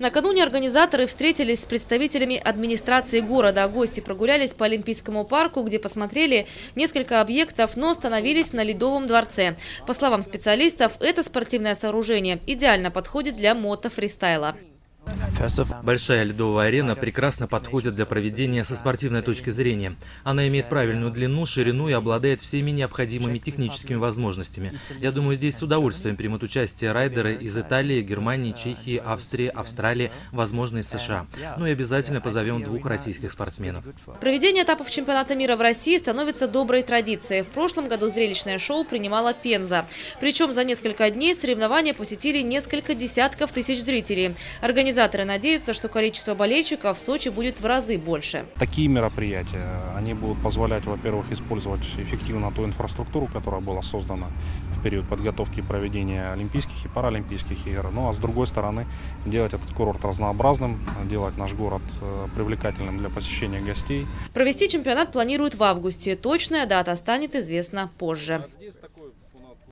Накануне организаторы встретились с представителями администрации города. Гости прогулялись по Олимпийскому парку, где посмотрели несколько объектов, но остановились на Ледовом дворце. По словам специалистов, это спортивное сооружение идеально подходит для мотофристайла. Большая ледовая арена прекрасно подходит для проведения со спортивной точки зрения. Она имеет правильную длину, ширину и обладает всеми необходимыми техническими возможностями. Я думаю, здесь с удовольствием примут участие райдеры из Италии, Германии, Чехии, Австрии, Австралии, возможно, из США. Ну и обязательно позовем 2 российских спортсменов. Проведение этапов чемпионата мира в России становится доброй традицией. В прошлом году зрелищное шоу принимала Пенза. Причем за несколько дней соревнования посетили несколько десятков тысяч зрителей. Организаторы надеются, что количество болельщиков в Сочи будет в разы больше. Такие мероприятия, они будут позволять, во-первых, использовать эффективно ту инфраструктуру, которая была создана в период подготовки и проведения Олимпийских и Паралимпийских игр. Ну а с другой стороны, делать этот курорт разнообразным, делать наш город привлекательным для посещения гостей. Провести чемпионат планируют в августе. Точная дата станет известна позже.